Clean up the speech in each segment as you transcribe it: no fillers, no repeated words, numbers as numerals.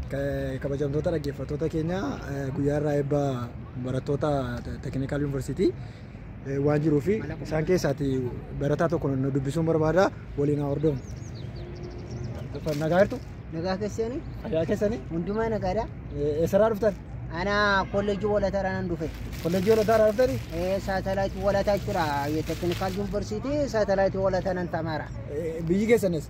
kabajamtoota dhaggeeffattoota keenya guyyaa irraa eebba barattoota Technical University waan jiruu fi isaan keessaati barataa tokko nu dubbisuun barbaada waliin hordomu. Nagaa jirtu? Nagaa keessanii? Nagaa keessanii? Hundumaa nagaadha. Eessarraa dhuftan? Ana kolleejjii walataaraan dhufe. Kolleejjii walataarraa dhuftani? Saatalaayit walataa jira. Technical University saatalaayit walataaraan tamaara. Biyyi keessanis?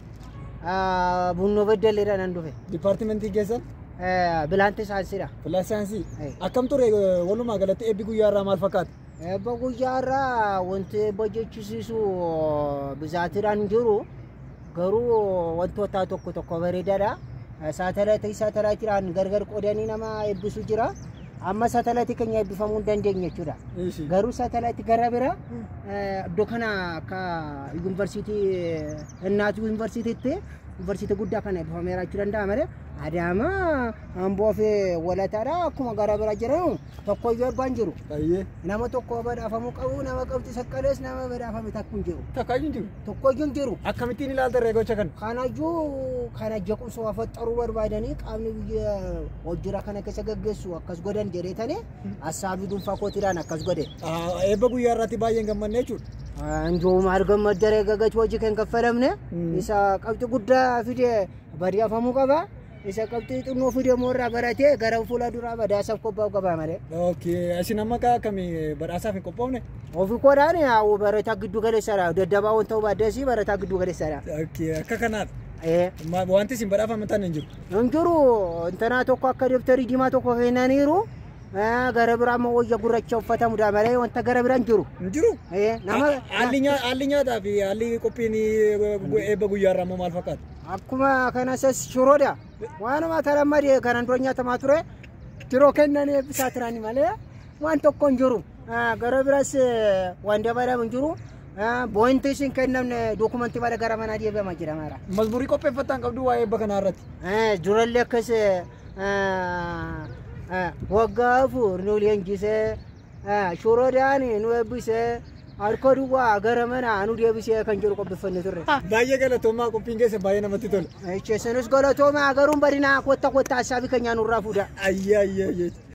Bunnoo Beddelleedhaan dhufe. Dipaartimentii keessan? Bilaantii saayinsiidha. Bilaantii saayinsii? Akkam ture walumaa galatti eebbi guyyaa irraa maal fakkaata? Eebba guyyaa irraa wanti eebba jechisiisu bizaatiidhaan jiru garuu wantoota tokko bareedaadha. Saatalaayitiidhaan gargar qoodanii nama eebbisu jira. Amma saatalaayiti keenya eebbifamuu hin dandeenye jechuudha. Garuu saatalaayiti gara bira iddoo kana akka yuunivarsiitii Innaat yuunivarsiitiitti yuunivarsiitii guddaa kana eebbifameera jechuu danda'a malee Adaama Amboo fi Walataadha akkuma gara bira jiran tokko iyyuu eebbaan jiru. Nama tokko badhaafamuu qabu nama qabxii saqqalees nama badhaafame takku hin jiru. Tokko iyyuu hin jiru. Akkamittiin ilaalta reegocha kana? Kanayyuu kana jequmsa waa faxxaruu barbaadanii qaamni biyya hojjira kana keessa gaggeessu akkas godhan jedheetanii assaabii dhuunfaa kootiidhaan akkas godhe. Eebba guyyaa irratti baay'een gammanne jechuudha. Anjooma argamma daree gaggachu hojii kan kaffalamne isa qabxii guddaa fide badhaafamuu qaba. Isa qabxii xinnoo fide moorraa baratee gara fuula duraa badhaasaaf qophaa'u qaba malee. Okay, isin amma akkamii badhaasaaf hin qophoofne? Ofii koodhaan barataa giddu galeessadha. Daddabaa wanta baaddeessi barataa giddu galeessadha. Okay, akka kanaadha. Wanti isin badhaafaman hin jiru? Hin jiru. Intanaa tokko akka dabtarii diimaa tokko kennaniiru. Gara biraa ammoo wayya gurraacha uffatamuudha malee wanta gara biraa hin jiru. Hin jiru? Haalli nyaataa fi haalli qophiin eebba guyyaa irraa immoo maal fakkaata? Akkuma kana shiroodha. Waanuma tarammadee kanan dura nyaatamaa ture tiroo kennanii eebbisaa turani malee waan tokko hin jiru. Gara biraas waan dabalamu hin jiru. Boonti isin kennamne dokumentii bada gara manaa deebi'amaa jira mara. Mazmurii qopheeffattan qabdu waa'ee eebba kanaa irratti? Durallee akkas waggaa afur nu leenjisee shiroodhaan nu eebbisee harka duwwaa gara mana nu deebisee kan jiru qopheeffanne turre. Baay'ee galatoomaa qophiin keessa baay'ee namatti tola. Icheessanis galatoomaa garuun badinaa kotta hassaabii keenyaa nurraa fuudha. Ayyaa.